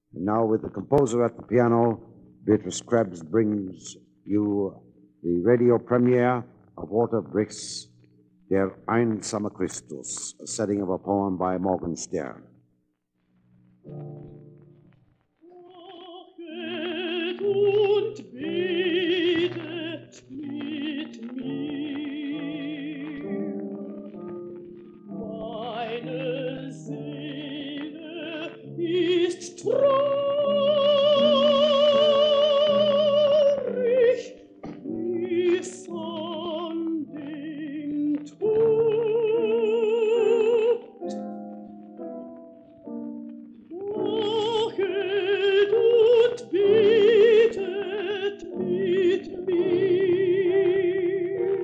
And now, with the composer at the piano, Beatrice Krebs brings you the radio premiere of Balduin Bricht's Einsame Christus, a setting of a poem by Morgenstern. Wachet und betet mit mir. Meine Seele ist traurig, wie Sanden tobt. Wachet und betet mit mir.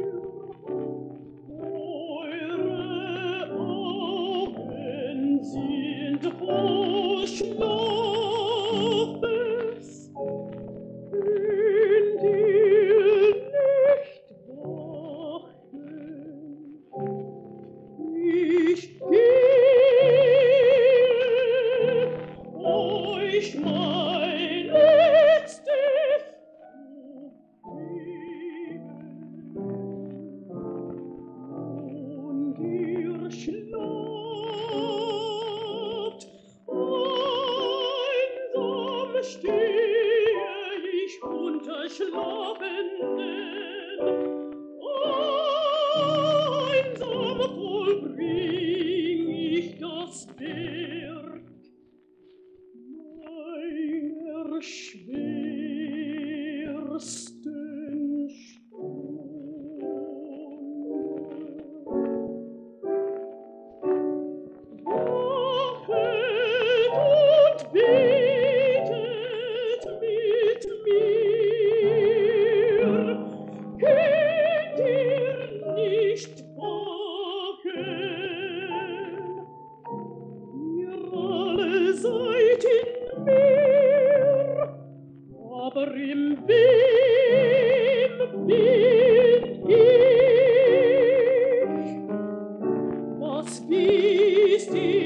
Eure Augen sind voll Schlafes, könnt ihr nicht wachen. Ich gehe euch mein Letztes zu geben. Und ihr schlaft, einsam stehe ich unter Schlafenden. Einsam vollbring ich das Werk meiner schwersten Stunde. Wachet und betet mit mir. Könnt ihr nicht wachen? Ihr alle seid in mir, aber in wem bin ich? Was wisst ihr